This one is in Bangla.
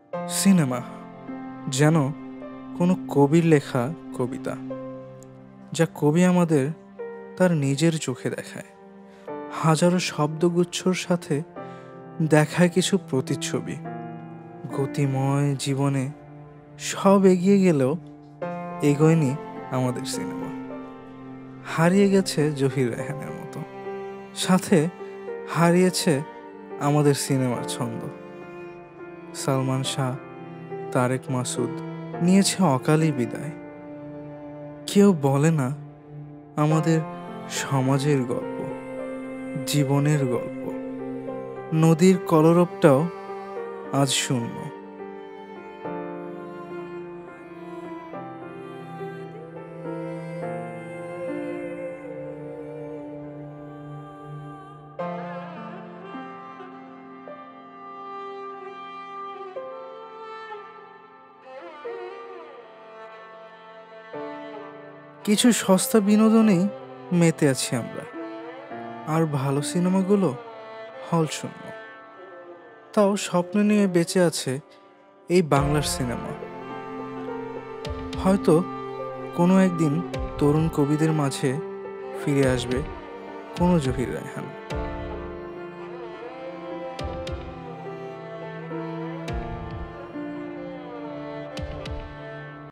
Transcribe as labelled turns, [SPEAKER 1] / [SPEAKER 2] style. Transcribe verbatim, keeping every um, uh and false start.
[SPEAKER 1] সিনেমা যেন কোনো কবির লেখা কবিতা, যা কবি আমাদের তার নিজের চোখে দেখায়। হাজারো শব্দগুচ্ছর সাথে দেখায় কিছু প্রতিচ্ছবি। গতিময় জীবনে সব এগিয়ে গেলেও এগোয়নি আমাদের সিনেমা। হারিয়ে গেছে জহির রায়হানের মতো, সাথে হারিয়েছে আমাদের সিনেমার ছন্দ। সালমান শাহ, তারেক মাসুদ নিয়েছে অকালে বিদায়। কেউ বলে না আমাদের সমাজের গল্প, জীবনের গল্প। নদীর কলরবটাও আজ শূন্য। কিছু সস্তা বিনোদনেই মেতে আছি আমরা, আর ভালো সিনেমাগুলো হল শূন্য। তাও স্বপ্ন নিয়ে বেঁচে আছে এই বাংলার সিনেমা। হয়তো কোনো একদিন তরুণ কবিদের মাঝে ফিরে আসবে কোনো জহির রায়হান।